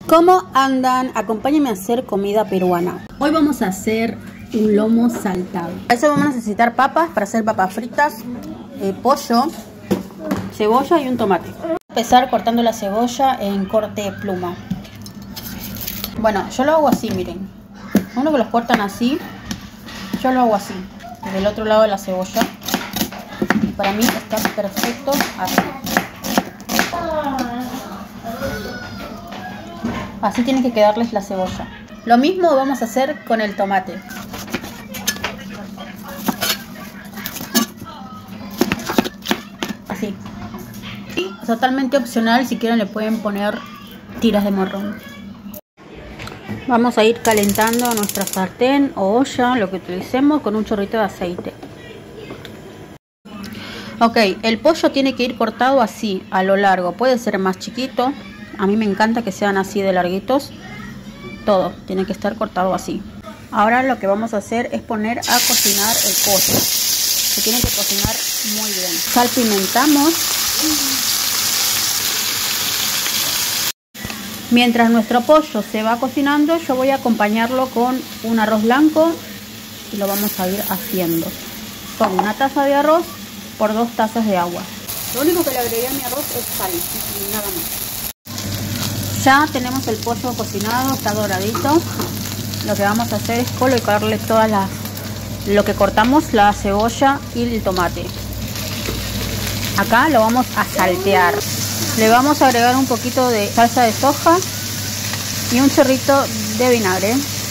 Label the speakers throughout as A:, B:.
A: ¿Cómo andan? Acompáñenme a hacer comida peruana. Hoy vamos a hacer un lomo saltado. Para eso vamos a necesitar papas para hacer papas fritas, pollo, cebolla y un tomate. Voy a empezar cortando la cebolla en corte de pluma. Bueno, yo lo hago así, miren. Uno que los cortan así, yo lo hago así, desde el otro lado de la cebolla. Y para mí está perfecto así. Así tiene que quedarles la cebolla. Lo mismo vamos a hacer con el tomate. Así. Y totalmente opcional, si quieren le pueden poner tiras de morrón. Vamos a ir calentando nuestra sartén o olla, lo que utilicemos, con un chorrito de aceite. Ok, el pollo tiene que ir cortado así, a lo largo. Puede ser más chiquito. A mí me encanta que sean así de larguitos. Todo tiene que estar cortado así. Ahora lo que vamos a hacer es poner a cocinar el pollo. Se tiene que cocinar muy bien. Salpimentamos. Mientras nuestro pollo se va cocinando, yo voy a acompañarlo con un arroz blanco y lo vamos a ir haciendo. Con una taza de arroz por 2 tazas de agua. Lo único que le agregué a mi arroz es sal y nada más. Ya tenemos el pollo cocinado, está doradito. Lo que vamos a hacer es colocarle todas lo que cortamos, la cebolla y el tomate. Acá lo vamos a saltear. Le vamos a agregar un poquito de salsa de soja y un chorrito de vinagre.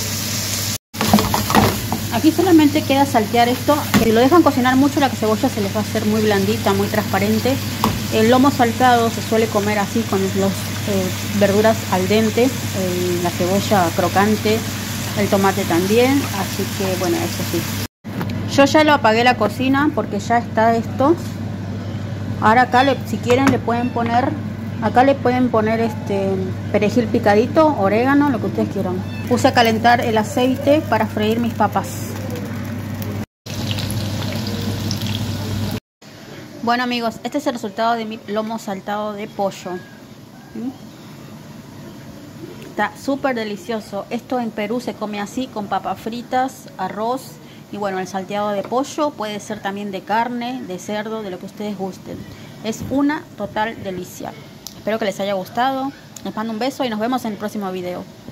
A: Aquí solamente queda saltear esto. Si lo dejan cocinar mucho, la cebolla se les va a hacer muy blandita, muy transparente. El lomo saltado se suele comer así, con las verduras al dente, la cebolla crocante, el tomate también. Así que bueno, eso sí. Yo ya lo apagué la cocina porque ya está esto. Ahora acá, si quieren, le pueden poner perejil picadito, orégano, lo que ustedes quieran. Puse a calentar el aceite para freír mis papas. Bueno amigos, este es el resultado de mi lomo saltado de pollo. Está súper delicioso. Esto en Perú se come así, con papas fritas, arroz y bueno, el salteado de pollo puede ser también de carne, de cerdo, de lo que ustedes gusten. Es una total delicia. Espero que les haya gustado. Les mando un beso y nos vemos en el próximo video.